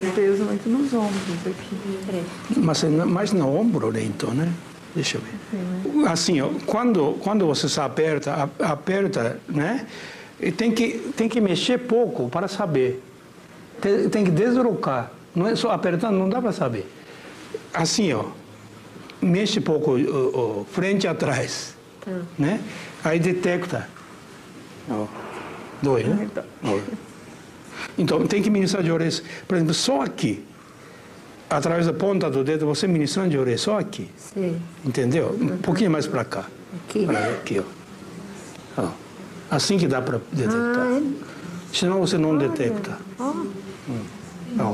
peso muito nos ombros aqui. Mas mais no ombro, né, então, né? Deixa eu ver. Assim, ó, quando você se aperta, né? E tem que mexer pouco para saber. Tem que deslocar. Não é só apertando, não dá para saber. Assim, ó. Mexe pouco frente e atrás. Tá. Né? Aí detecta. Ó, dói, né? Então, tem que ministrar de orelha. Por exemplo, só aqui. Através da ponta do dedo, você ministrando de orelha, só aqui. Sim. Entendeu? Um pouquinho mais para cá. Aqui? Aqui, ó. Assim que dá para detectar. Senão você não detecta. Ó.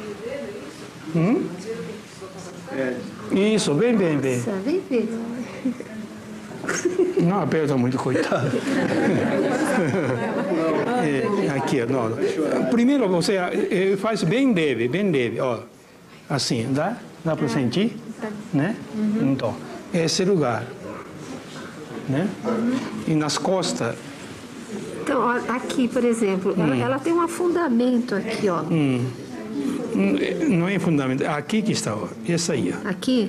Isso, bem. Não aperta muito, coitado. Aqui, não. Primeiro você faz bem leve, ó. Assim, dá para sentir? Né? Então, esse lugar. Né? E nas costas. Então, aqui, por exemplo, ela tem um afundamento aqui, ó. Não é fundamento. Aqui que está, ó. Essa aí, ó. Aqui?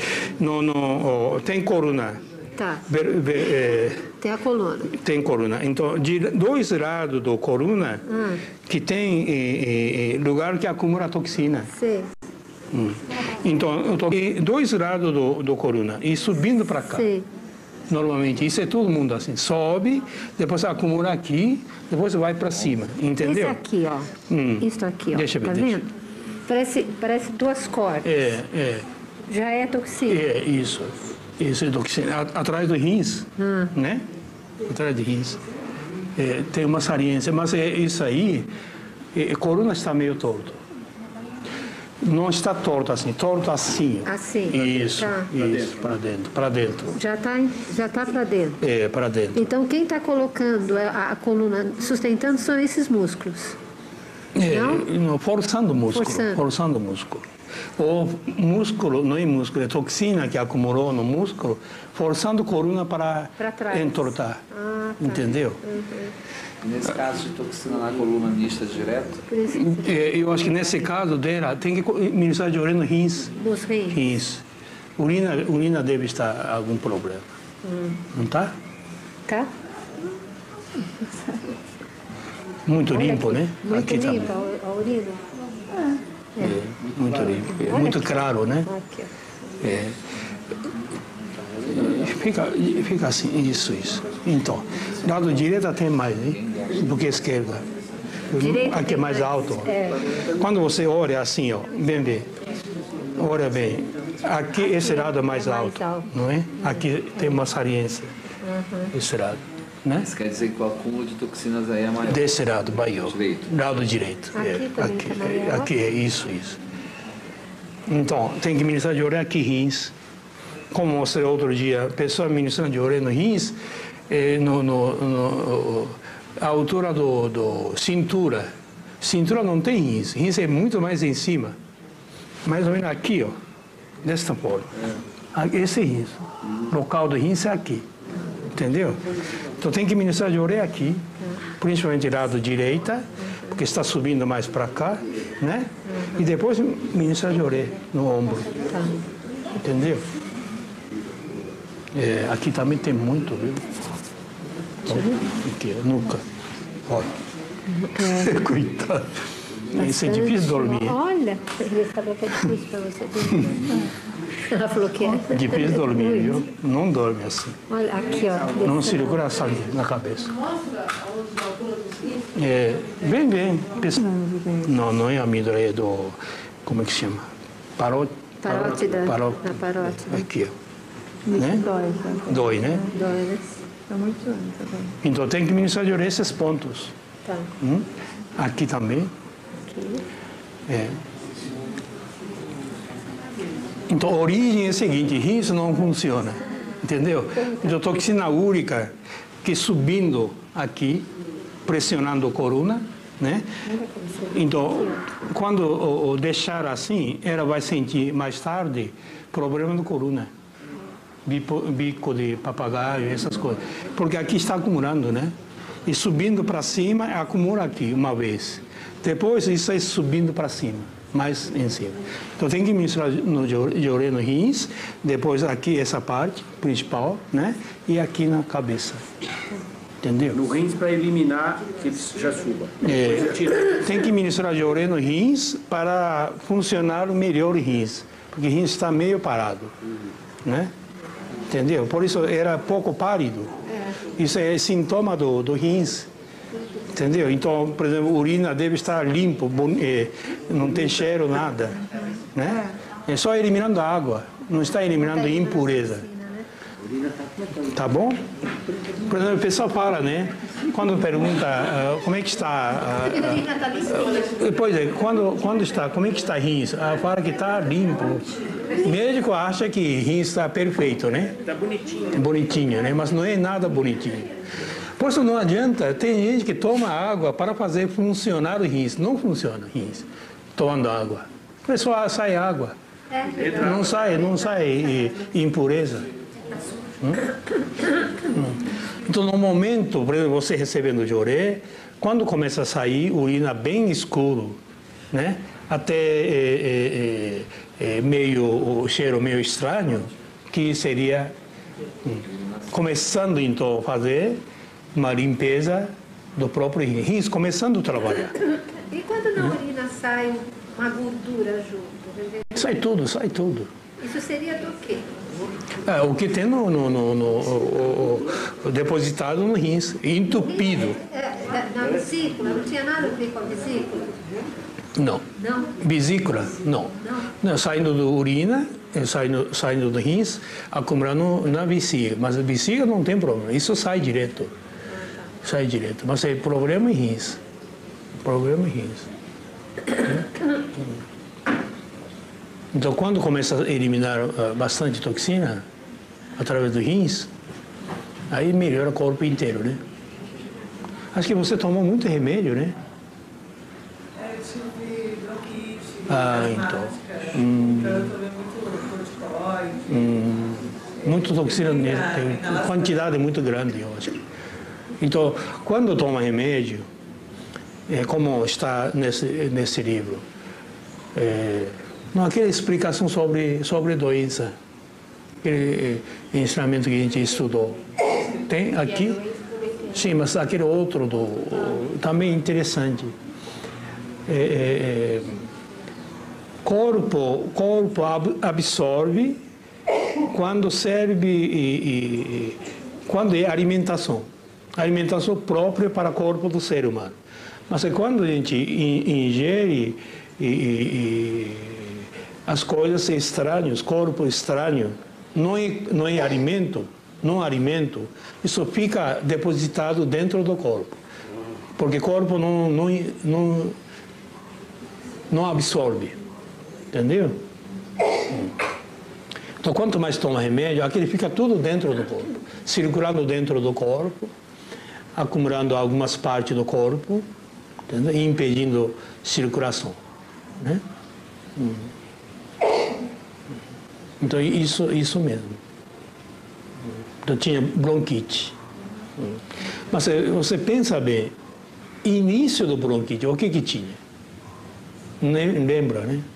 Tem coluna. Tá. Tem a coluna. Tem coluna. Então, de dois lados da coluna, que tem lugar que acumula toxina. Sim. Então, dois lados da coluna e subindo para cá. Sim. Normalmente, isso é todo mundo assim. Sobe, depois acumula aqui, depois vai para cima. Entendeu? Esse aqui, ó. Isso aqui, ó. Deixa eu ver. Tá vendo? Parece duas cordas. Já é toxina. Isso. Isso é toxina. Atrás do rins, né? Atrás do rins. Tem uma saliência, mas isso aí, a coluna está meio torto. Não está torto assim, torto assim. Assim? Isso, tá. Isso, para dentro. Já tá para dentro? Para dentro. Então, quem está colocando a coluna, sustentando, são esses músculos? Não, forçando o músculo. Forçando o músculo. O músculo, não é músculo, é toxina que acumulou no músculo, forçando a coluna para entortar. Tá. Entendeu? Nesse caso de toxina na coluna mista direto? Eu acho que nesse caso dela tem que ministrar de orelha no rins. Nos rins? Rins. Urina deve estar algum problema. Não tá? Tá. Muito limpo, aqui. né? Muito aqui limpa também. a urina? Muito limpo. Muito claro, né? Aqui. Fica assim, isso. Então, lado direito tem mais, né? Do que esquerda. Aqui é mais alto. Quando você olha assim, ó, bem. Olha bem. Aqui esse lado é mais alto, não é? Aqui tem uma saliência. Esse lado. Né? Isso quer dizer que o acúmulo de toxinas aí é maior. Desse lado, maior. Lado direito. Aqui é isso. Então, tem que ministrar de orelha aqui rins. Como mostrei outro dia, a pessoa ministrando de orelha no rins, a altura do cintura. Cintura não tem rins. Rins é muito mais em cima. Mais ou menos aqui, ó. Desta forma. Esse é rins. O local do rins é aqui. Entendeu? Então tem que ministrar de orelha aqui, principalmente lado direita, porque está subindo mais para cá, né? E depois ministrar de orelha no ombro. Entendeu? Aqui também tem muito, viu? Aqui, nuca. Olha. Coitado. Isso é difícil dormir. Olha, ele falou que é difícil para você dormir. Ela falou que é. Difícil dormir, viu? Não dorme assim. Olha, aqui, ó. Não segura a sangue na cabeça. Bem. Não é amígdala, é do... Como é que se chama? Parótida. Aqui, ó. Né? Dói, né? Dói, né? Está muito doendo. Então tem que ministrar de orelha esses pontos. Tá. Aqui também. Então, a origem é a seguinte, rins não funciona, entendeu? Então, toxina úrica que subindo aqui, pressionando a coluna, né? Então, quando deixar assim, ela vai sentir mais tarde problema da coluna, bico de papagaio, essas coisas, porque aqui está acumulando, né? E subindo para cima, acumula aqui uma vez. Depois, isso é subindo para cima. mais em cima. Então tem que misturar Jorê no rins, depois aqui essa parte principal, né? E aqui na cabeça. Entendeu? No rins para eliminar que ele já suba. Tem que misturar Jorê no rins para funcionar melhor o rins, porque o rins está meio parado, né? Entendeu? Por isso era pouco pálido. Isso é sintoma do rins. Entendeu? Então, por exemplo, a urina deve estar limpo, não tem cheiro, nada. Né? É só eliminando a água, não está eliminando impureza. Tá bom? Por exemplo, o pessoal fala, né? Quando pergunta como é que está... Pois é, quando está, como é que está rins? Fala que está limpo. O médico acha que rins está perfeito, né? Está bonitinho. Bonitinho, né? Mas não é nada bonitinho. Por isso não adianta, tem gente que toma água para fazer funcionar o rins. Não funciona o rins, tomando água. O pessoal sai água. Não sai impureza. Então, no momento, por exemplo, você recebendo Jorê, quando começa a sair urina bem escuro, né? Até o cheiro meio estranho, que seria começando então a fazer uma limpeza do próprio rins, começando a trabalhar. E quando na urina sai uma gordura junto? Sai tudo. Isso seria do quê? O que tem depositado no rins, entupido. Na vesícula? Não tinha nada a ver com a vesícula? Não. Não? Vesícula, não. Saindo da urina, saindo do rins, acumulando na bexiga. Mas a bexiga não tem problema, isso sai direto. Sai direto. Mas é problema em rins. Então, quando começa a eliminar bastante toxina através do rins, aí melhora o corpo inteiro, né? Acho que você tomou muito remédio, né? Eu tive bronquite, Então. então eu tomei muito corticoide. Muito toxina, tem quantidade muito grande, eu acho. Então, quando toma remédio, como está nesse livro, não há aquela explicação sobre doença, aquele ensinamento que a gente estudou. Tem aqui? Sim, mas aquele outro também interessante. Corpo absorve quando serve quando é alimentação própria para o corpo do ser humano. Mas quando a gente ingere as coisas estranhas, corpo estranho, não é alimento, isso fica depositado dentro do corpo, porque o corpo não absorve, entendeu? Então, quanto mais toma remédio, aquele fica tudo dentro do corpo, circulando dentro do corpo, acumulando algumas partes do corpo, entendeu? E impedindo circulação, né? Então, isso mesmo. Então, tinha bronquite. Mas você pensa bem, início do bronquite, o que tinha? Lembra, né?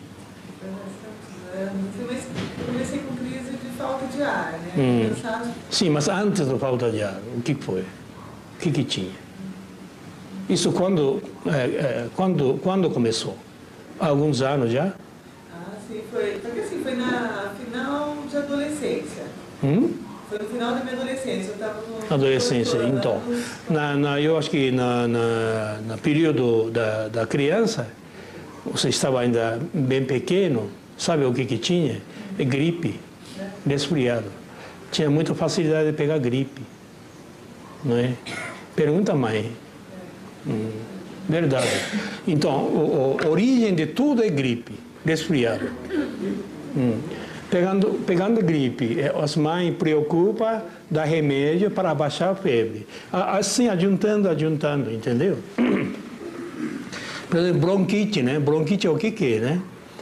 Comecei com crise de falta de ar, né? Sim, mas antes da falta de ar, o que foi? O que tinha? Isso quando começou? Há alguns anos já? Sim, foi. Porque assim, foi na final de adolescência. Foi no final da minha adolescência. Eu estava com... Adolescência, então. Eu acho que no período da criança, você estava ainda bem pequeno, sabe o que tinha? É gripe, resfriado. Tinha muita facilidade de pegar gripe, não é? Pergunta a mãe. Verdade. Então, a origem de tudo é gripe, resfriado. Pegando gripe, as mães preocupam, dá remédio para abaixar a febre. Assim, adiantando, entendeu? Por exemplo, bronquite, né? Bronquite é o que é, né?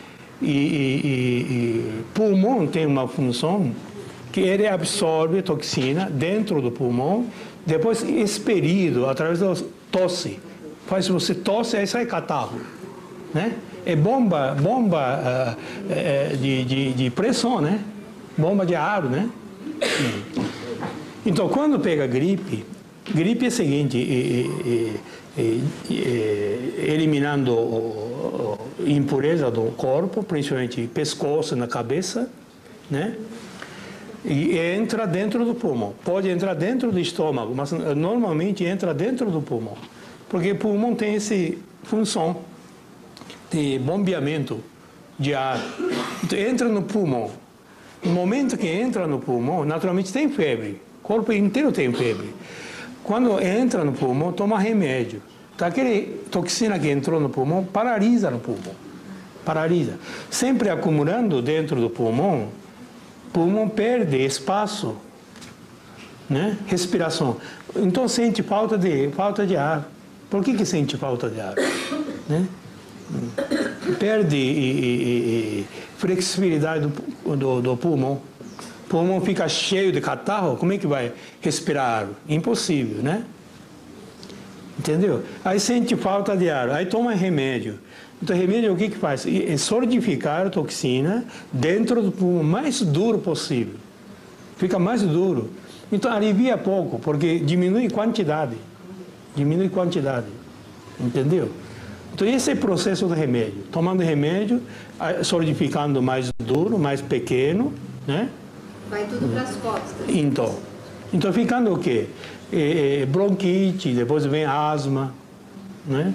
E pulmão tem uma função que ele absorve toxina dentro do pulmão, depois expelido através da tosse. Faz você tosse, aí sai catarro, né? É bomba de pressão, né? Bomba de ar, né? Então, quando pega gripe é o seguinte, eliminando impureza do corpo, principalmente pescoço na cabeça, né? E entra dentro do pulmão. Pode entrar dentro do estômago, mas normalmente entra dentro do pulmão. Porque o pulmão tem essa função de bombeamento de ar. Então, entra no pulmão. No momento que entra no pulmão, naturalmente tem febre. O corpo inteiro tem febre. Quando entra no pulmão, toma remédio. Então, aquela toxina que entrou no pulmão paralisa no pulmão. Paralisa. Sempre acumulando dentro do pulmão, o pulmão perde espaço, né? Respiração. Então sente falta de ar. Por que sente falta de ar? Né? Perde flexibilidade do pulmão. O pulmão fica cheio de catarro, como é que vai respirar ar? Impossível, né? Entendeu? Aí sente falta de ar, aí toma remédio. Então, remédio o que faz? É solidificar a toxina dentro do pulmão mais duro possível. Fica mais duro. Então, alivia pouco, porque diminui quantidade. Diminui quantidade. Entendeu? Então, esse é o processo do remédio. Tomando remédio, solidificando mais duro, mais pequeno, né? Vai tudo para as costas. Então ficando o quê? Bronquite, depois vem asma, né?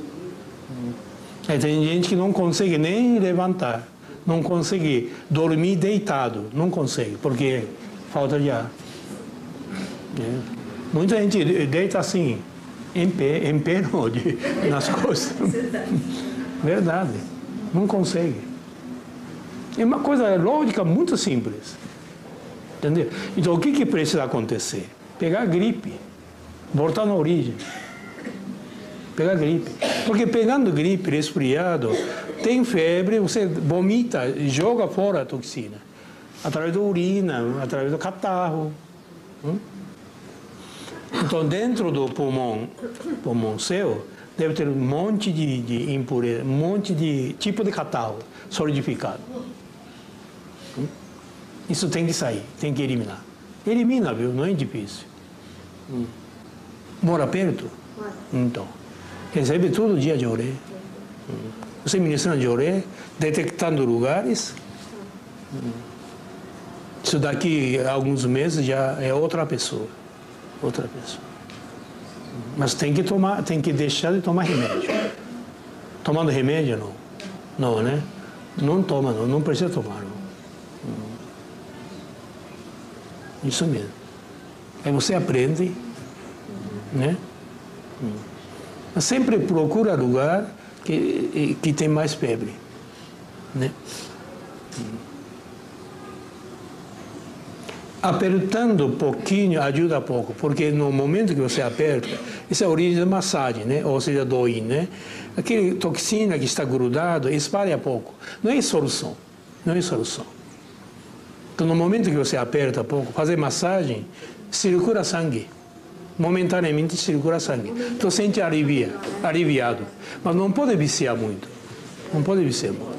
Tem gente que não consegue nem levantar, não consegue dormir deitado, não consegue, porque falta de ar. Muita gente deita assim, em pé não, nas costas. Verdade, não consegue. É uma coisa lógica muito simples. Entendeu? Então, o que precisa acontecer? Pegar gripe, voltar na origem. Pegar gripe. Porque pegando gripe, resfriado, tem febre, você vomita, joga fora a toxina. Através da urina, através do catarro. Então, dentro do pulmão seu, deve ter um monte de impureza, um monte de tipo de catarro solidificado. Isso tem que sair, tem que eliminar. Elimina, viu? Não é difícil. Mora perto? Então. Recebe todo dia de oré. Você ministra de oré, detectando lugares. Isso daqui a alguns meses já é outra pessoa. Outra pessoa. Mas tem que deixar de tomar remédio. Tomando remédio, não. Não, né? Não toma, não precisa tomar. Não. Isso mesmo. Aí você aprende, né? Mas sempre procura lugar que tem mais febre, né? Apertando um pouquinho ajuda pouco, porque no momento que você aperta, essa é a origem da massagem, né? Ou seja, do yin, né? Aquela toxina que está grudada espalha pouco. Não é solução. Não é solução. Então, no momento que você aperta pouco, fazer massagem, circula sangue. Momentaneamente circula sangue. Então, sente aliviado. Mas não pode viciar muito. Não pode viciar muito.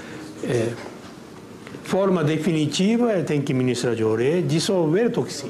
Forma definitiva, tem que ministrar de oré, dissolver toxina.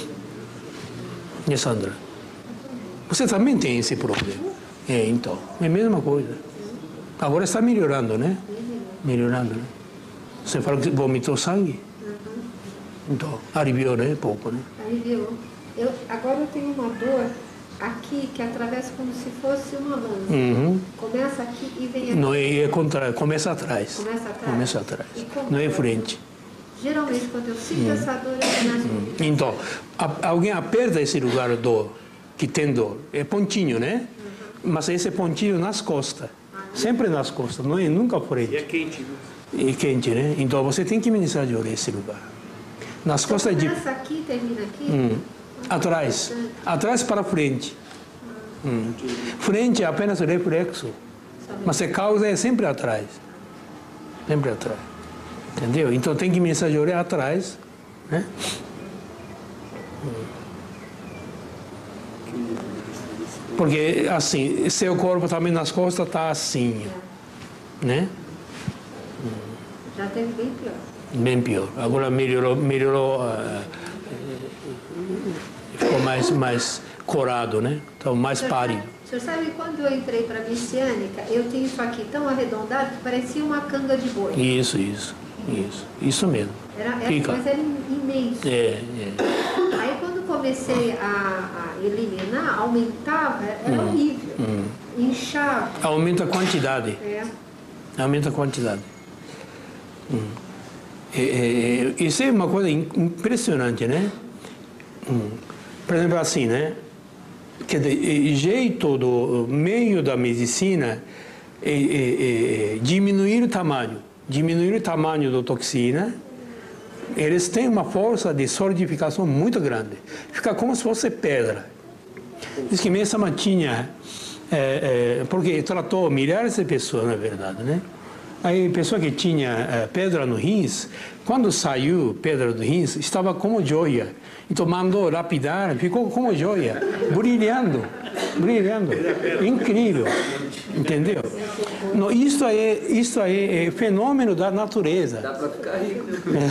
E Sandra? Você também tem esse problema. Então, é a mesma coisa. Agora está melhorando, né? Melhorando, né? Você falou que vomitou sangue? Então, aliviou, né? Pouco, né? Aliviou. Agora eu tenho uma dor aqui que atravessa como se fosse uma lã. Começa aqui e vem aqui. Não, é contrário, começa atrás. Começa atrás? Começa atrás. Não é frente. Geralmente, quando eu sinto essa dor, eu nasço. Então, alguém aperta esse lugar dor, que tem dor. É pontinho, né? Mas esse pontinho nas costas. Sempre nas costas, não é nunca frente. E é quente, né? É quente, né? Então, você tem que ministrar de orelha esse lugar. Nas costas de... Começa aqui, termina aqui? Atrás. Atrás para frente. Frente é apenas reflexo. Mas a causa é sempre atrás. Sempre atrás. Entendeu? Então tem que ministrar de orelha atrás. Né? Porque assim, seu corpo também nas costas está assim. né? Já teve bem pior. Bem pior. Agora melhorou, ficou mais corado, né? Então, mais pálido. O senhor sabe, quando eu entrei para a messiânica, eu tinha isso aqui tão arredondado que parecia uma canga de boi. Isso mesmo. Mas era imenso. Aí quando comecei a eliminar, aumentava, era horrível. Inchava. Aumenta a quantidade. Aumenta a quantidade. Isso é uma coisa impressionante, né? Por exemplo, assim, né? Quer dizer, jeito do meio da medicina é diminuir o tamanho da toxina. Eles têm uma força de solidificação muito grande. Fica como se fosse pedra. Diz que mesmo tinha, porque tratou milhares de pessoas, na verdade, né? Aí, pessoa que tinha pedra no rins, quando saiu pedra do rins, estava como joia. Então, mandou lapidar, ficou como joia, brilhando. Incrível. Entendeu? Não, isso é fenômeno da natureza. Dá para ficar rico.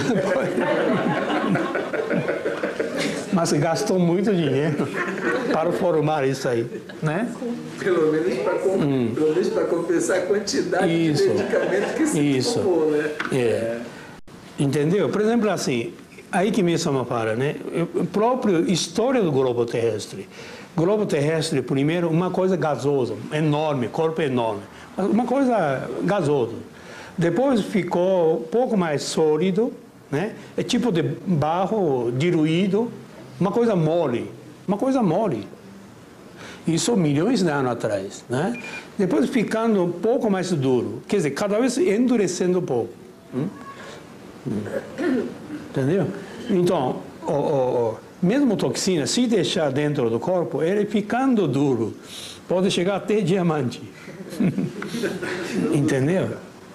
Mas gastou muito dinheiro para formar isso aí, né? Pelo menos para compensar a quantidade de medicamentos que se tomou, né? Entendeu? Por exemplo, assim, aí que me chama para, né? O próprio história do globo terrestre. Globo terrestre, primeiro, uma coisa gasosa, enorme, corpo enorme. Uma coisa gasosa. Depois ficou um pouco mais sólido, né? É tipo de barro diluído, uma coisa mole. Isso milhões de anos atrás, né? Depois ficando um pouco mais duro, quer dizer, cada vez endurecendo um pouco. Entendeu? Então, mesmo toxina, se deixar dentro do corpo, ele ficando duro, pode chegar até diamante. Entendeu?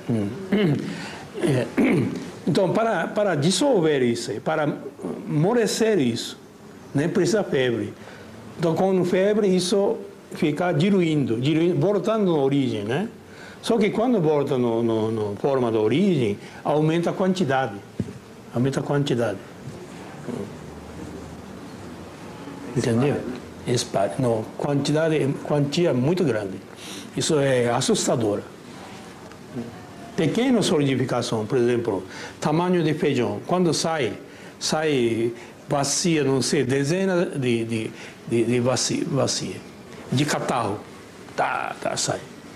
Então, para dissolver isso, para amolecer isso, nem precisa febre. Então, com febre, isso fica diluindo, voltando na origem, né? Só que quando volta na forma da origem, aumenta a quantidade. Entendeu? Espalha. Não, quantia muito grande. Isso é assustador. Pequena solidificação, por exemplo, tamanho de feijão. Quando sai bacia, não sei, dezenas de bacia. De catarro. Sai.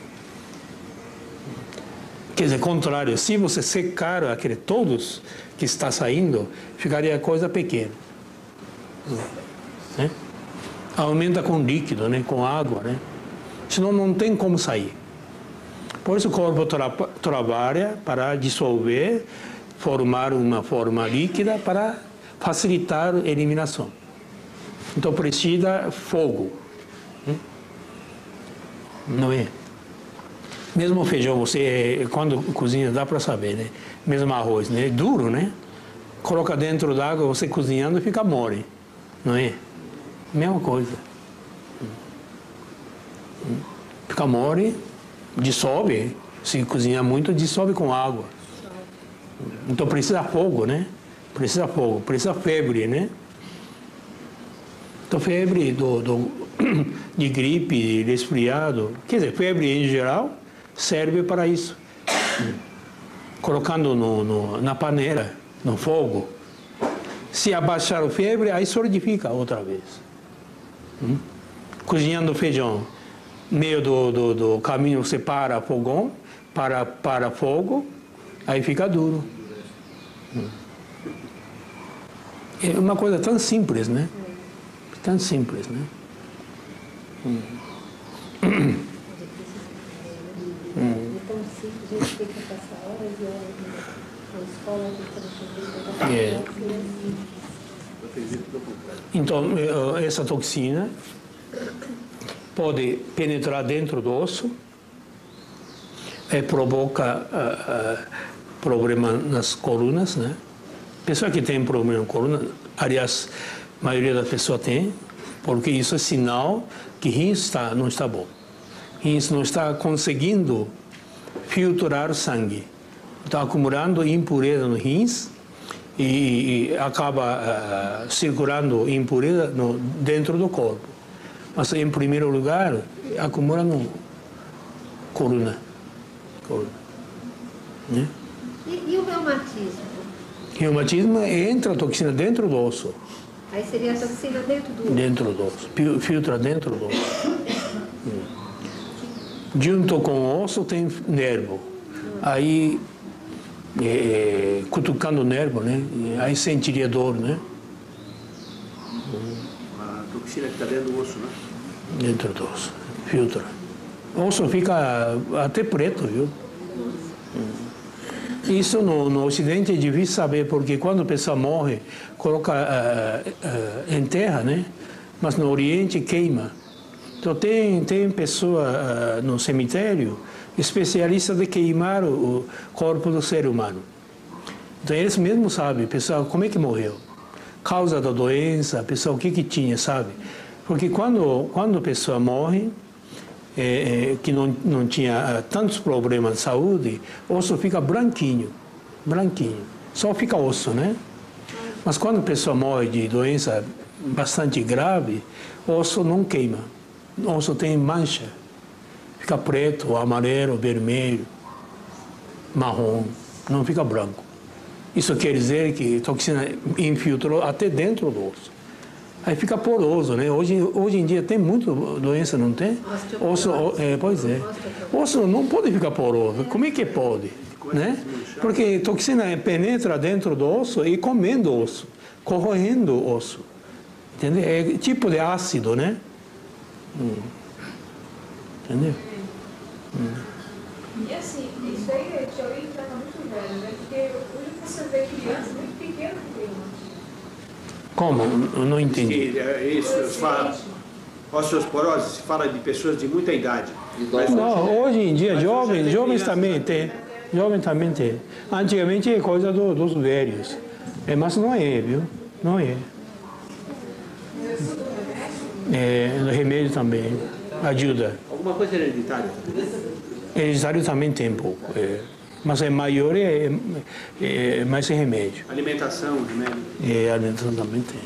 Quer dizer, contrário, se você secar todos que está saindo, ficaria coisa pequena. Né? Aumenta com líquido, né? Com água, né? Senão não tem como sair. Por isso o corpo trabalha para dissolver, formar uma forma líquida para facilitar a eliminação. Então precisa fogo. Não é? Mesmo o feijão, você, quando cozinha, dá para saber, né? Mesmo arroz, né? É duro, né? Coloca dentro d'água, você cozinhando, fica mole. Não é? Mesma coisa. Fica mole, dissolve. Se cozinhar muito, dissolve com água. Então precisa fogo, né? Precisa febre, né? Então febre de gripe, de resfriado, quer dizer, febre em geral, serve para isso. Colocando na panela, no fogo. Se abaixar a febre, aí solidifica outra vez. Cozinhando feijão, meio do caminho você para fogão, para fogo, aí fica duro. É uma coisa tão simples, né? Tão simples, né? Então, se a gente tem que passar horas e horas na escola, então, essa toxina pode penetrar dentro do osso e provoca problema nas colunas, né? Pessoa que tem problema na coluna, aliás, a maioria das pessoas tem, porque isso é sinal que rins não está bom. Rins não está conseguindo filtrar o sangue. Está acumulando impureza no rins e acaba circulando impureza dentro do corpo. Mas, em primeiro lugar, acumula no coluna. Né? E o reumatismo? Reumatismo entra a toxina dentro do osso. Aí seria a toxina dentro do osso? Dentro do osso. Filtra dentro do osso. Junto com o osso tem nervo. Aí, cutucando o nervo, né? Aí sentiria dor, né? A toxina que está dentro do osso, né? Dentro do osso. Filtra. O osso fica até preto, viu? Isso no Ocidente é difícil saber, porque quando a pessoa morre, coloca em terra, né? Mas no Oriente queima. Então tem pessoa no cemitério, especialista de queimar o corpo do ser humano. Então eles mesmos sabem, pessoal, como é que morreu. Causa da doença, pessoal, o que tinha, sabe? Porque quando a pessoa morre, que não tinha tantos problemas de saúde, o osso fica branquinho, só fica osso, né? Mas quando a pessoa morre de doença bastante grave, o osso não queima, o osso tem mancha, fica preto, amarelo, vermelho, marrom, não fica branco. Isso quer dizer que a toxina infiltrou até dentro do osso. Aí fica poroso, né? Hoje em dia tem muita doença, não tem? Osso, pois é. Osso não pode ficar poroso. Como é que pode? Né? Porque a toxina penetra dentro do osso e comendo o osso, corroendo o osso. Entendeu? É tipo de ácido, né? Entendeu? E assim, isso aí te orienta muito velho, né? Porque hoje você vê crianças muito pequenas que têm Como? Eu não entendi. Isso, osteoporose, se fala de pessoas de muita idade. Não, hoje em dia, jovens também tem. Jovem também tem. Antigamente é coisa dos velhos. Mas não é, viu? Não é. Remédio também ajuda. Alguma coisa hereditária? Hereditário também tem pouco. Mas é maior, mais remédio. Alimentação, remédio? Alimentação também tem.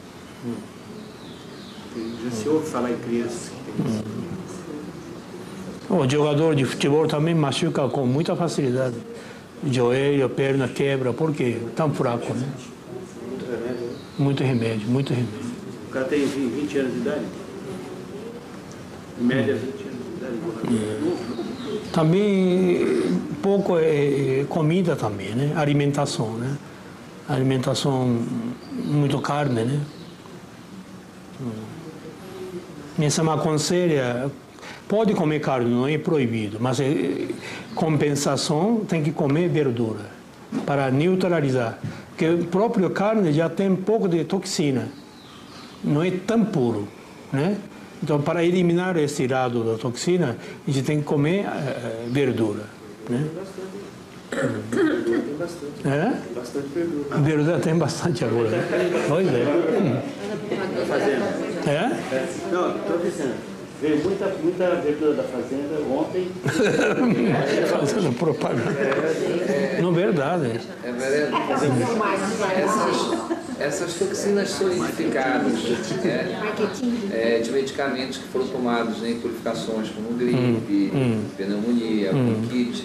Já se ouve falar em crianças que tem isso. O jogador de futebol também machuca com muita facilidade. Joelho, perna quebra, porque tão fraco, né? Muito remédio, muito remédio. O cara tem 20 anos de idade? Em média, 20 anos de idade. Também, pouco comida também, né? Alimentação, né? Alimentação, muito carne, né? Essa me aconselha, pode comer carne, não é proibido, mas compensação tem que comer verdura para neutralizar. Porque a própria carne já tem um pouco de toxina, não é tão puro, né? Então, para eliminar esse lado da toxina, a gente tem que comer verdura, né? Tem bastante. Bastante verdura. Verdura tem bastante agora, né? Pois é. Não, estou dizendo. Veio muita verdura da fazenda ontem. Fazendo propaganda. Não, verdade. É verdade. Essas toxinas solidificadas de medicamentos que foram tomados em purificações como gripe, pneumonia, bronquite,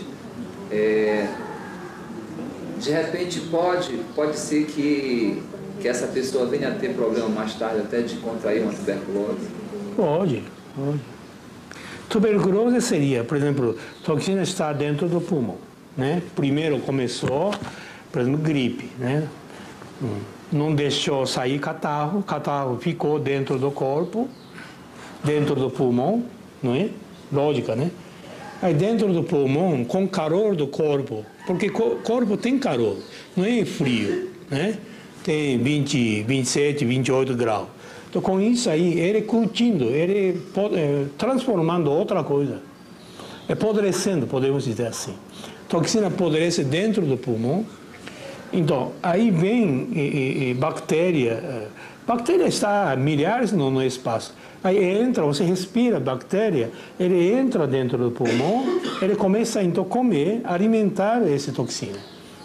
de repente pode ser que essa pessoa venha a ter problema mais tarde até de contrair uma tuberculose? Pode. Tuberculose seria, por exemplo, toxina está dentro do pulmão, né? Primeiro começou, por exemplo, gripe, né? Não deixou sair catarro ficou dentro do corpo, dentro do pulmão, não é? Lógica, né? Aí dentro do pulmão, com calor do corpo, porque o corpo tem calor, não é frio, né? Tem 20, 27, 28 graus. Então, com isso aí, ele curtindo, ele transformando outra coisa. Apodrecendo, podemos dizer assim. Toxina apodrece dentro do pulmão. Então, aí vem bactéria. Bactéria está há milhares no espaço. Aí entra, você respira bactéria, ele entra dentro do pulmão ele começa então a comer, alimentar essa toxina,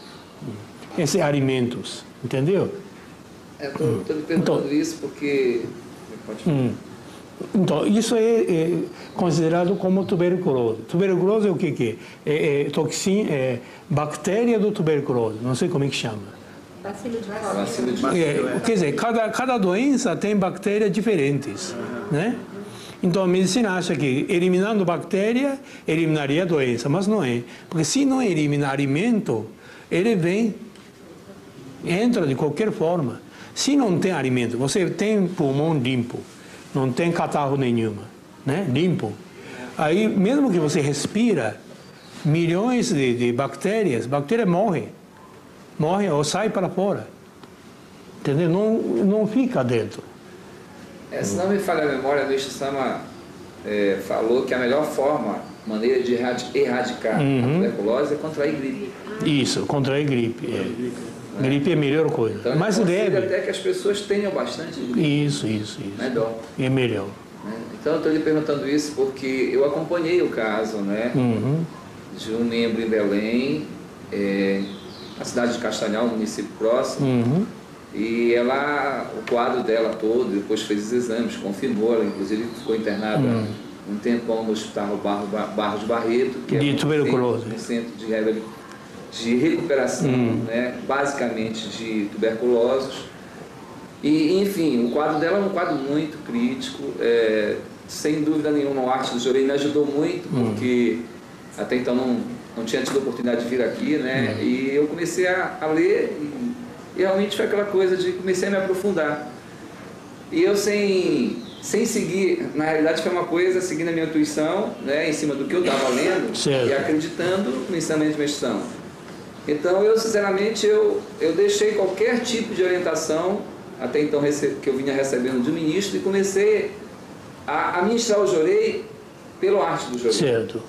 esses alimentos, entendeu? Estou lhe perguntando isso porque... Então, isso é considerado como tuberculose. Tuberculose é o que é? É toxina, é bactéria do tuberculose, não sei como é que chama. Bacilo de Quer dizer, cada doença tem bactérias diferentes, né? Então a medicina acha que eliminando bactéria, eliminaria a doença, mas não é. Porque se não eliminar alimento, ele vem, entra de qualquer forma. Se não tem alimento, você tem pulmão limpo, não tem catarro nenhuma, né? Limpo. Aí, mesmo que você respira, milhões de bactérias morrem ou saem para fora. Entendeu? Não fica dentro. Se não me falha a memória, o Sama falou que a melhor maneira de erradicar a tuberculose é contrair gripe. Isso, contrair gripe. Gripe é a melhor coisa. Então, mas deve até que as pessoas tenham bastante gripe. Isso. Melhor. É melhor. Então, eu estou lhe perguntando isso porque eu acompanhei o caso, né? De um membro em Belém, na cidade de Castanhal, um município próximo. E o quadro dela todo, depois fez os exames, confirmou, ela inclusive ficou internada um tempão no Hospital Barros Barreto, que é um centro de recuperação, né, basicamente de tuberculosos. E, enfim, o quadro dela é um quadro muito crítico, sem dúvida nenhuma o Arte do Jorei me ajudou muito, porque até então não tinha tido a oportunidade de vir aqui, né, e eu comecei a ler e realmente foi aquela coisa de comecei a me aprofundar. E eu sem seguir, na realidade foi uma coisa seguindo a minha intuição, né, em cima do que eu estava lendo e acreditando no ensinamento de Meixo-sama. Então eu sinceramente eu deixei qualquer tipo de orientação até então que eu vinha recebendo de um ministro e comecei a ministrar o Jorei pelo Arte do Jorei. Certo.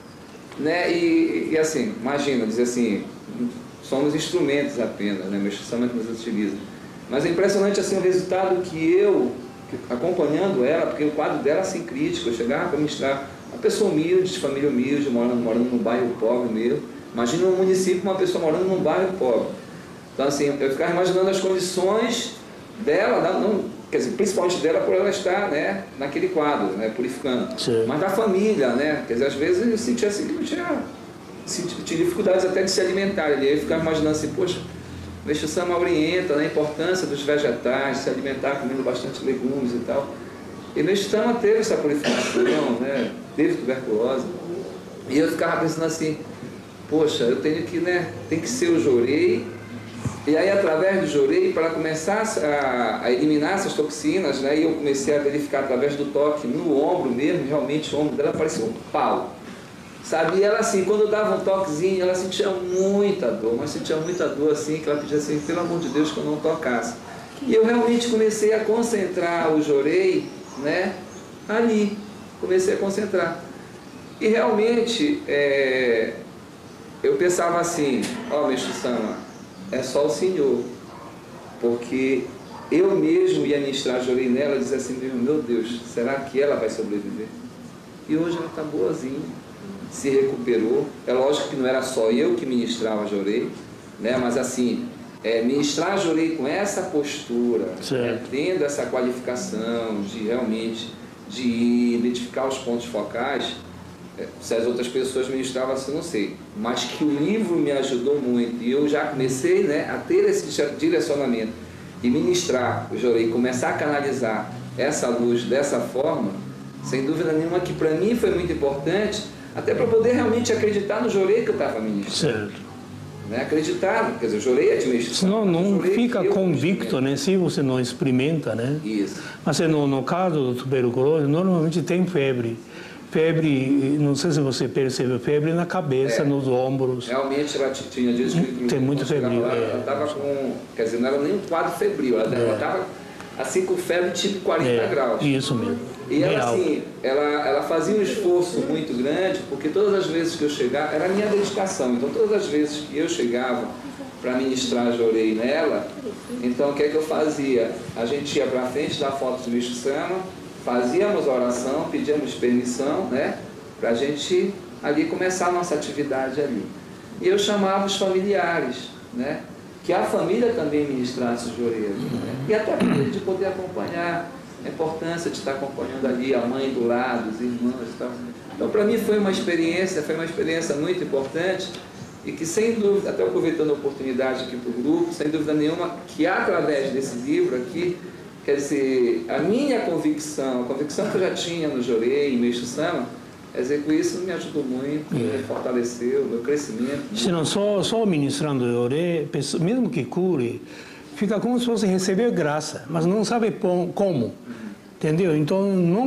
Né, e assim, imagina, dizer assim, somos instrumentos apenas, né? Meixo-sama que nos utiliza. Mas é impressionante assim, o resultado que eu, acompanhando ela, porque o quadro dela assim crítico, eu chegava para ministrar uma pessoa humilde, de família humilde, morando num bairro pobre mesmo. Imagina um município com uma pessoa morando num bairro pobre. Então assim, eu ficava imaginando as condições dela, quer dizer, principalmente dela por ela estar, né, naquele quadro, né, purificando. Sim. Mas da família, né? Quer dizer, às vezes eu sentia assim que não tinha dificuldades até de se alimentar. E aí eu ficava imaginando assim, poxa, Meixo-sama orienta, né, a importância dos vegetais, se alimentar comendo bastante legumes e tal. E Meixo-sama teve essa purificação, né, teve tuberculose. E eu ficava pensando assim, poxa, eu tenho que, né, tem que ser o Jorei. E aí, através do Jorei, para começar a eliminar essas toxinas, né, e eu comecei a verificar através do toque no ombro mesmo, realmente o ombro dela parecia um pau. Sabe, e ela assim, quando eu dava um toquezinho, ela sentia muita dor, mas sentia muita dor assim, que ela pedia assim, pelo amor de Deus, que eu não tocasse. E eu realmente comecei a concentrar o Jorei, né, ali, comecei a concentrar. E realmente, eu pensava assim, Meixo-sama, é só o Senhor, porque eu mesmo ia ministrar Jorei nela e dizer assim, meu Deus, será que ela vai sobreviver? E hoje ela está boazinha. Se recuperou. É lógico que não era só eu que ministrava a Jorei, né? Mas assim, ministrar a Jorei com essa postura, né? Tendo essa qualificação de realmente de identificar os pontos focais, se as outras pessoas ministravam assim, não sei, mas que o livro me ajudou muito e eu já comecei, né, a ter esse direcionamento e ministrar o Jorei, começar a canalizar essa luz dessa forma, sem dúvida nenhuma que para mim foi muito importante, até para poder realmente acreditar no Jorei que eu estava ministrando. Certo. Né? Acreditar, quer dizer, o Jorei é de Meixo-sama. Senão não fica convicto, né? Se você não experimenta, né? Isso. Mas no caso do tuberculose, normalmente tem febre. Febre, não sei se você percebeu, febre na cabeça, nos ombros. Realmente ela tinha dias que... Tem muito febril. Ela estava com... Quer dizer, não era nem um quadro febril, ela estava assim com febre tipo 40 graus. Isso mesmo. E ela, assim, ela fazia um esforço muito grande, porque todas as vezes que eu chegava, era a minha dedicação, então todas as vezes que eu chegava para ministrar Jorei nela, então o que é que eu fazia? A gente ia para frente da foto do Meixo-sama, fazíamos a oração, pedíamos permissão, né, para a gente ali começar a nossa atividade ali. E eu chamava os familiares, né? Que a família também ministrasse o Jorei, né? E até de poder acompanhar, a importância de estar acompanhando ali a mãe do lado, os irmãos e tal. Então, para mim foi uma experiência muito importante e que, sem dúvida, até aproveitando a oportunidade aqui para o grupo, sem dúvida nenhuma, que através desse livro aqui, quer dizer, a minha convicção, a convicção que eu já tinha no Jorei, em Meixo Sama, quer dizer, com isso me ajudou muito, me fortaleceu, o meu crescimento. Se não só ministrando o Jorei, mesmo que cure, fica como se fosse receber graça, mas não sabe como, entendeu? Então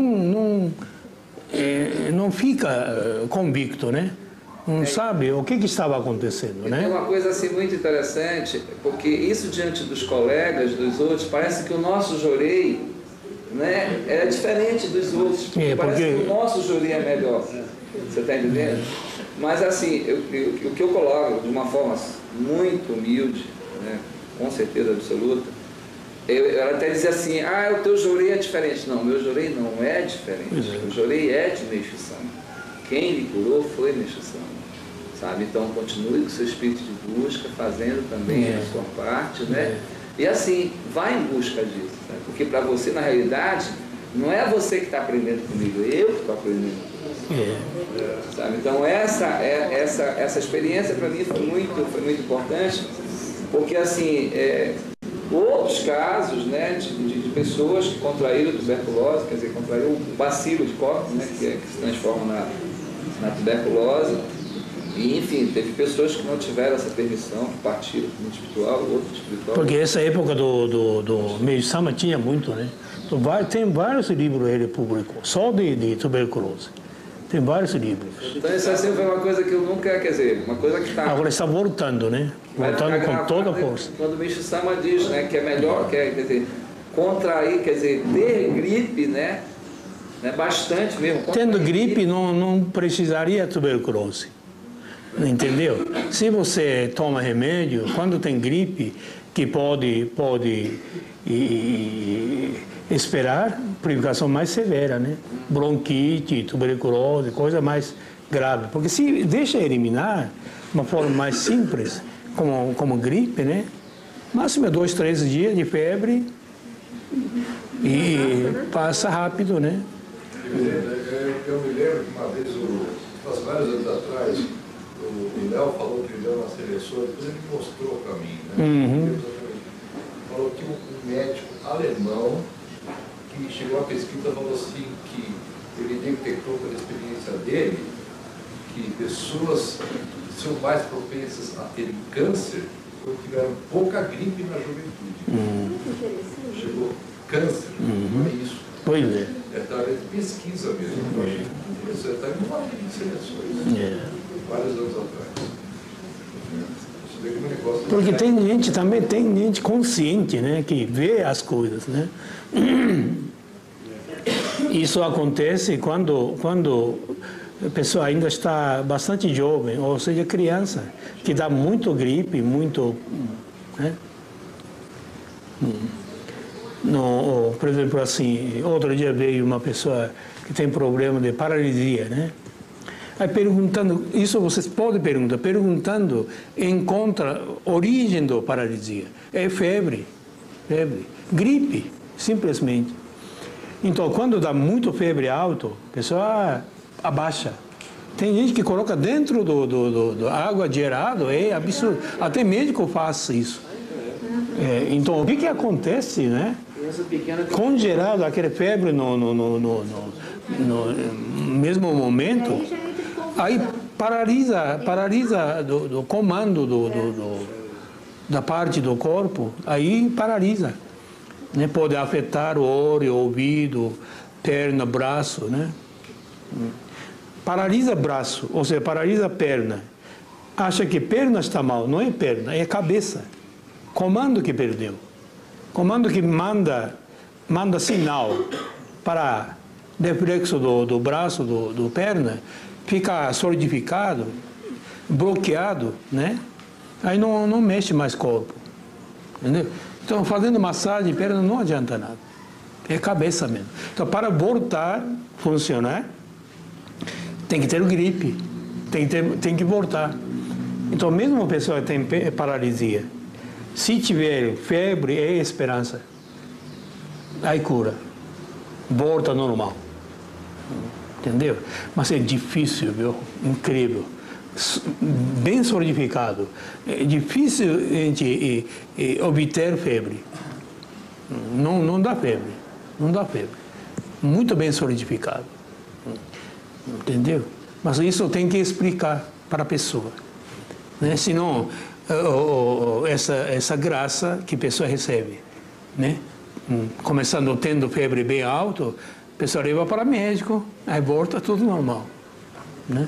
não fica convicto, né? Não sabe o que estava acontecendo, né? É uma coisa assim muito interessante, porque isso diante dos colegas, dos outros, parece que o nosso Jorei, né, é diferente dos outros, parece que o nosso Jorei é melhor, você está entendendo? Mas assim, o que eu coloco de uma forma muito humilde, né, com certeza absoluta, eu até dizia assim, o teu Jorei é diferente. Não, o meu Jorei não é diferente, o Jorei é de Meixo Sama. Quem lhe curou foi Meixo Sama, sabe? Então continue com o seu espírito de busca, fazendo também a sua parte, né? E assim, vai em busca disso, né? Porque para você, na realidade, não é você que está aprendendo comigo, é eu que estou aprendendo com você. Sabe? Então essa experiência para mim foi muito importante, porque assim, outros casos, né, de pessoas que contraíram tuberculose, quer dizer, contraíram o bacilo de Koch, né, que se transforma na tuberculose. E, enfim, teve pessoas que não tiveram essa permissão, que partiram para o mundo espiritual, outro espiritual. Porque essa época do Meixo Sama tinha muito, né? Tem vários livros ele publicou, só de tuberculose. Tem vários livros. Então isso assim foi uma coisa que eu nunca, quer dizer, uma coisa que está... Agora está voltando, né? Voltando com toda a força. Quando o Meixo Sama diz, né, que é melhor, quer dizer, contrair, quer dizer, ter gripe, né? Bastante mesmo. Tendo gripe não precisaria tuberculose. Entendeu? Se você toma remédio, quando tem gripe, que pode esperar purificação mais severa, né? Bronquite, tuberculose, coisa mais grave. Porque se deixa eliminar de uma forma mais simples, como gripe, né? Máximo 2, 3 dias de febre e passa rápido, né? Eu me lembro que uma vez, faz vários anos atrás, o Léo falou que ele deu uma seleção, depois ele mostrou para mim, né? Falou que um médico alemão que chegou à pesquisa falou assim que ele detectou pela experiência dele que pessoas são mais propensas a terem câncer quando tiveram pouca gripe na juventude. Chegou câncer, não é isso? Pois é. É tarefa de pesquisa mesmo. Você está em uma linha de seleções. Vários anos atrás. Porque tem gente também, tem gente consciente, né, que vê as coisas, né? Isso acontece quando a pessoa ainda está bastante jovem, ou seja, criança, que dá muito gripe, muito, né? No, por exemplo, assim, outro dia veio uma pessoa que tem problema de paralisia, né? Aí perguntando, isso vocês podem perguntar, perguntando, encontra origem da paralisia. É febre, gripe, simplesmente. Então, quando dá muito febre alta, a pessoa abaixa. Tem gente que coloca dentro da água gelada, é absurdo. Até médico faz isso. Então, o que acontece, né? Congelado, aquela febre no mesmo momento, aí paralisa do comando da parte do corpo, aí paralisa. Né? Pode afetar o olho, o ouvido, perna, braço, né? Paralisa braço, ou seja, paralisa perna. Acha que perna está mal, não é perna, é cabeça. Comando que perdeu. Comando que manda sinal para reflexo do braço, do perna, fica solidificado, bloqueado, né? Aí não mexe mais corpo. Entendeu? Então, fazendo massagem de perna não adianta nada. É cabeça mesmo. Então, para voltar a funcionar, tem que ter gripe. tem que voltar. Então, mesmo a pessoa que tem paralisia, se tiver febre, é esperança. Aí cura. Volta normal. Entendeu? Mas é difícil, viu? Incrível. Bem solidificado. É difícil a gente obter febre. Não dá febre. Não dá febre. Muito bem solidificado. Entendeu? Mas isso tem que explicar para a pessoa. Né? Senão, essa graça que a pessoa recebe, né? Começando tendo febre bem alta, a pessoa leva para o médico, aí volta tudo normal. Né?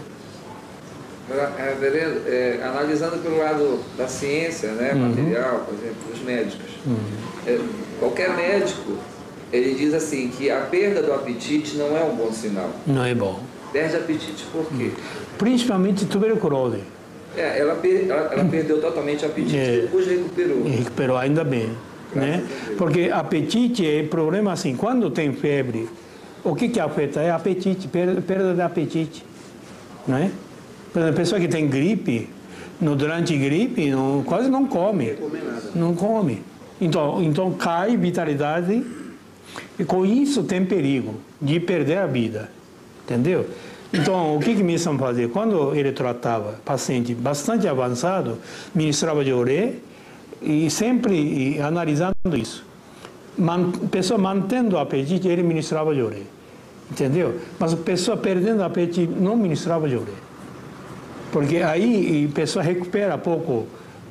Analisando pelo lado da ciência, né, material, por exemplo, dos médicos. Qualquer médico, ele diz assim, que a perda do apetite não é um bom sinal. Não é bom. Perde apetite por quê? Principalmente tuberculose. Ela perdeu totalmente o apetite, depois recuperou. Recuperou, ainda bem. Né? Porque apetite é problema assim, quando tem febre, o que afeta? É apetite, perda de apetite. Né? Por exemplo, a pessoa que tem gripe, durante a gripe, quase não come. Não come. Então cai vitalidade e com isso tem perigo de perder a vida. Entendeu? Então, o que me estão fazendo? Quando ele tratava paciente bastante avançado, ministrava de oré e sempre analisando isso. Pessoa mantendo o apetite, ele ministrava de oré. Entendeu? Mas a pessoa perdendo o apetite, não ministrava de oré. Porque aí a pessoa recupera pouco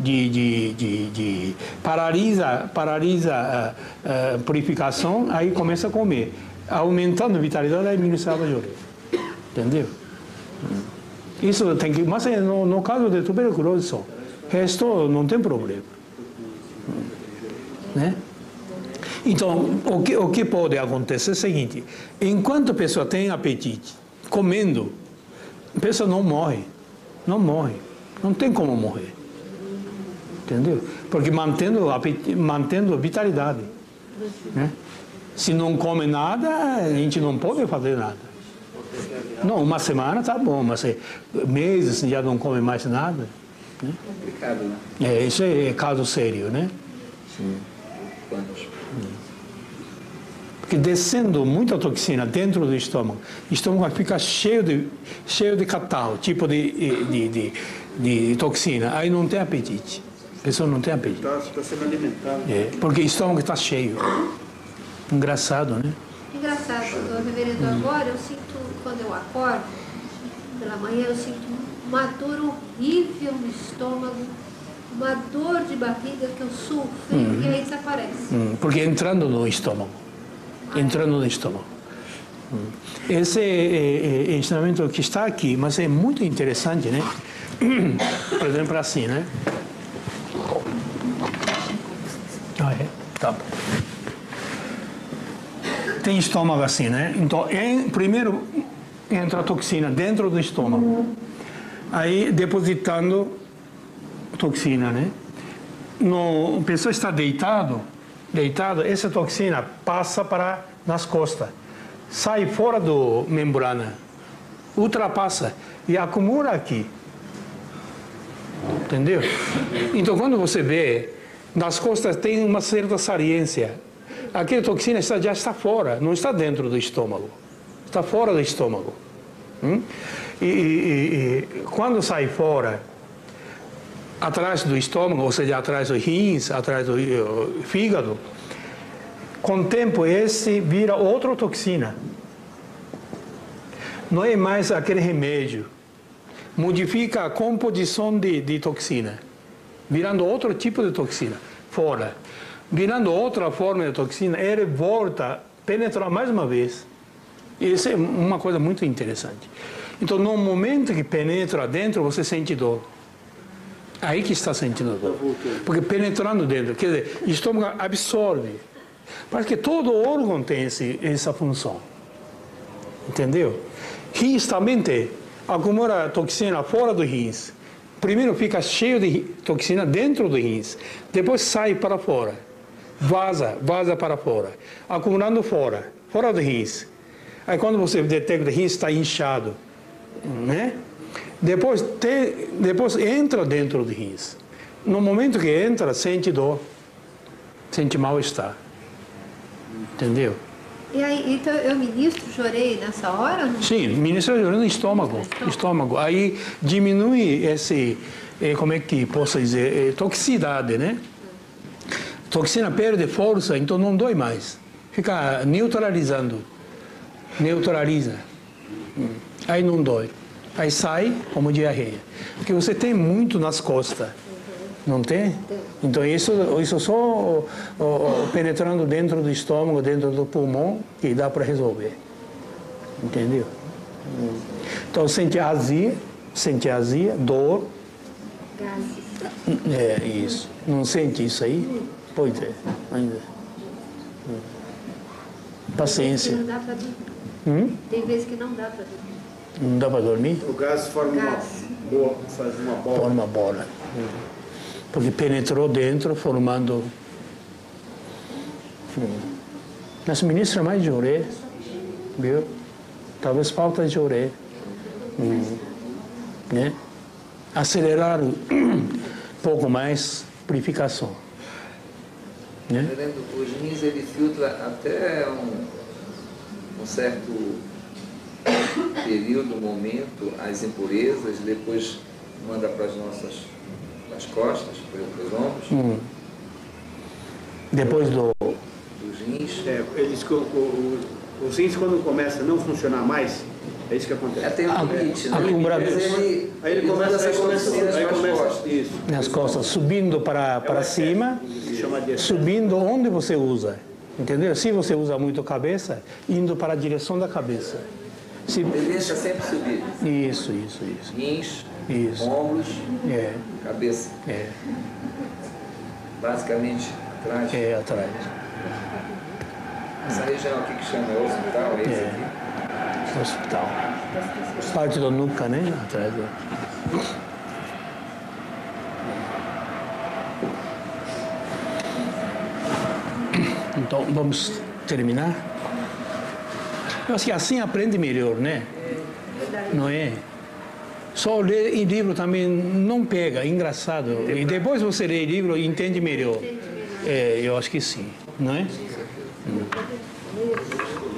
paralisa a purificação, aí começa a comer. Aumentando a vitalidade, aí ministrava de oré. Entendeu? Isso tem que... Mas no caso de tuberculose só. O resto não tem problema. Né? Então, o que pode acontecer é o seguinte. Enquanto a pessoa tem apetite, comendo, a pessoa não morre. Não morre. Não tem como morrer. Entendeu? Porque mantendo a vitalidade. Né? Se não come nada, a gente não pode fazer nada. Não, uma semana tá bom, mas meses já não come mais nada. Né? Complicado, né? Isso é caso sério, né? Sim. Quantos? Porque descendo muita toxina dentro do estômago, o estômago fica cheio de catarro, tipo de toxina, aí não tem apetite. A pessoa não tem apetite. Está sendo alimentado. Porque o estômago está cheio. Engraçado, né? Engraçado, reverendo, agora eu sinto, quando eu acordo, pela manhã, eu sinto uma dor horrível no estômago, uma dor de barriga que eu sofri e aí desaparece. Porque entrando no estômago. Entrando no estômago. Esse é ensinamento que está aqui, mas é muito interessante, né? Por exemplo, assim, né? Tá bom. Tem estômago assim, né? Então, primeiro entra a toxina dentro do estômago. Aí, depositando toxina, né? A pessoa está deitado, essa toxina passa nas costas, sai fora do membrana, ultrapassa e acumula aqui. Entendeu? Então, quando você vê, nas costas tem uma certa saliência. Aquela toxina já está fora, não está dentro do estômago. Está fora do estômago. E quando sai fora, atrás do estômago, ou seja, atrás dos rins, atrás do fígado, com o tempo esse vira outra toxina. Não é mais aquele remédio. Modifica a composição de toxina, virando outro tipo de toxina, fora. Virando outra forma de toxina, ele volta, penetra mais uma vez. Isso é uma coisa muito interessante. Então, no momento que penetra dentro, você sente dor. Aí que está sentindo dor. Porque penetrando dentro, quer dizer, o estômago absorve. Parece que todo órgão tem essa função. Entendeu? Rins também tem. Acumula toxina fora do rins. Primeiro fica cheio de toxina dentro do rins. Depois sai para fora. Vaza para fora. Acumulando fora do rins. Aí quando você detecta que o rins está inchado, né? Depois entra dentro do rins. No momento que entra, sente dor, sente mal-estar. Entendeu? E aí, então eu ministro jorei nessa hora? Não? Sim, ministra jorei no estômago. Aí diminui esse, como é que posso dizer, toxicidade, né? Toxina perde força, então não dói mais. Fica neutralizando. Neutraliza. Aí não dói. Aí sai como diarreia. Porque você tem muito nas costas. Não tem? Então isso só penetrando dentro do estômago, dentro do pulmão, que dá para resolver. Entendeu? Então sente azia, dor. Gases. É, isso. Não sente isso aí? Pois é, ainda. Paciência. Não dá para dormir. Tem vezes que não dá para dormir. Não dá para dormir? O gás forma faz uma bola. Forma uma bola. Porque penetrou dentro, formando. Mas ministra mais de urê, viu? Talvez falta de urê. Né? Acelerar um pouco mais a purificação. Né? Os rins ele filtra até um certo período, momento, as impurezas, depois manda para as nossas costas, para os ombros. Depois dos rins. Os rins, quando começam a não funcionar mais, é isso que acontece. Tem um limite, né? Aí ele começa as toxinas para as costas. Isso. nas costas, subindo para cima, subindo onde você usa. Entendeu? Se você usa muito a cabeça, indo para a direção da cabeça. Tendência sempre subir. Isso. Rins, Isso. ombros, É. cabeça. É. Basicamente atrás. É, atrás. Essa região aqui que chama hospital, é esse aqui? Hospital. Parte da nuca, né? Atrás do... Então, vamos terminar? Eu acho que assim aprende melhor, né? Não é? Só ler em livro também não pega, é engraçado. E depois você lê livro e entende melhor. É, eu acho que sim, não é?